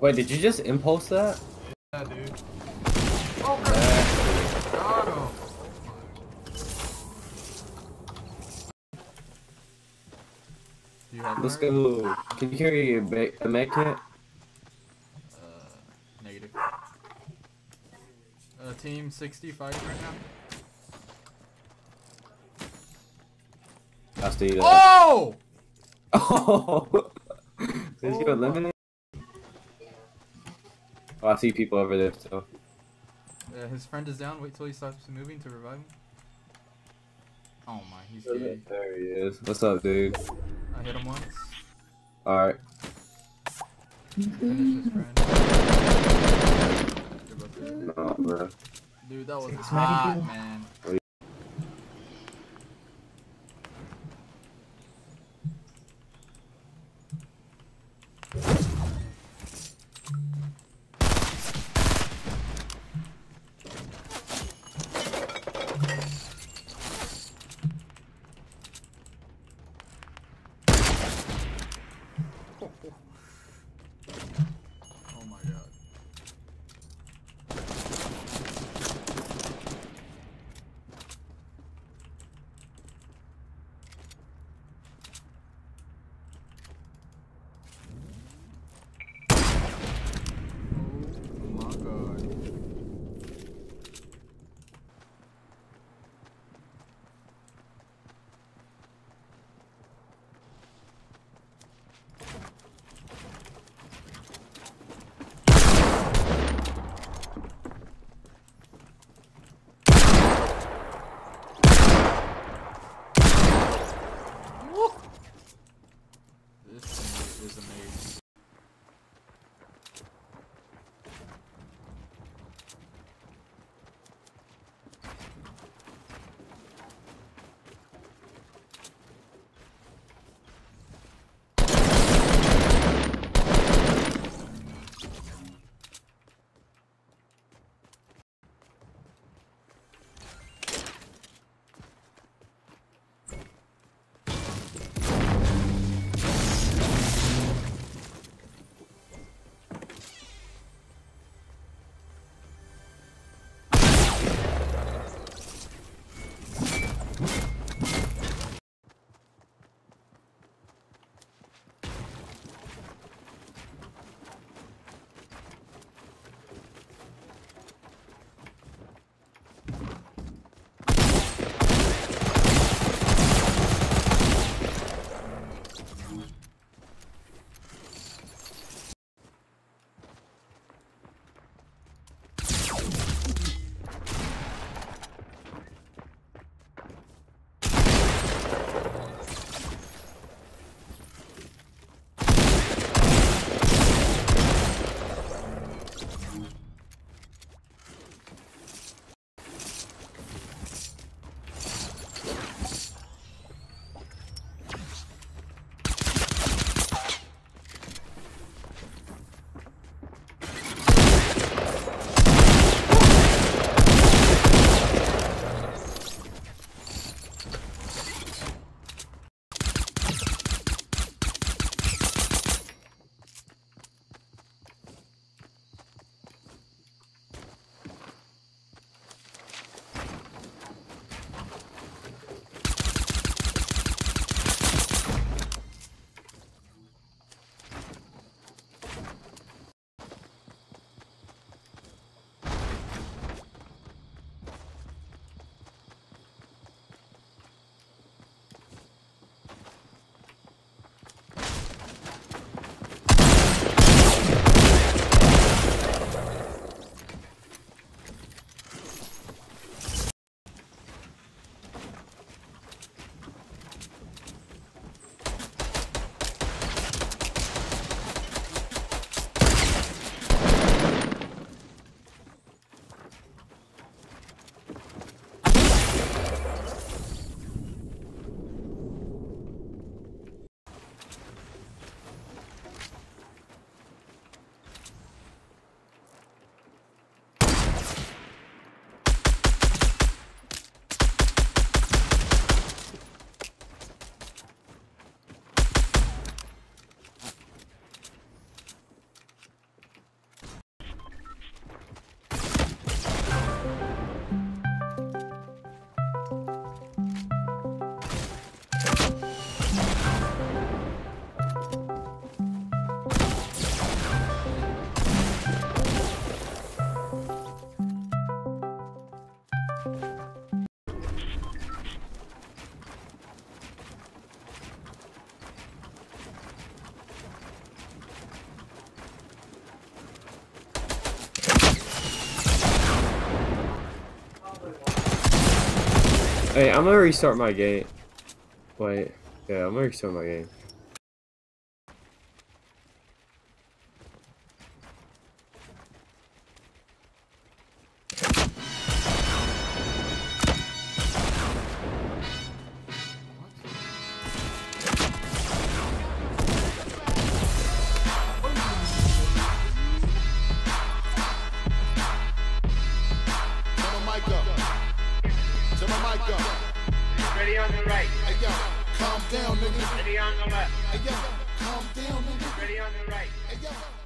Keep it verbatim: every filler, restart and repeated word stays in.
Wait, did you just impulse that? Yeah, dude. Oh, crap. Got him. Do you have Let's one? go. Can you carry a, a med kit? Uh, negative. Uh, team sixty-five right now. I'll see that. Oh! Oh! Did Oh you eliminate? Oh, I see people over there still. Yeah, his friend is down. Wait till he stops moving to revive him. Oh my, he's gay. There he is. What's up, dude? I hit him once. Alright. Finish his friend. No, bro. Dude, that was hot, man. Oh my god. Hey, I'm gonna restart my game. Wait. Yeah, I'm gonna restart my game. Ready on the right. Hey yo, calm down, nigga. Ready on the left. Hey yo, calm down, nigga. Ready on the right. Hey yo.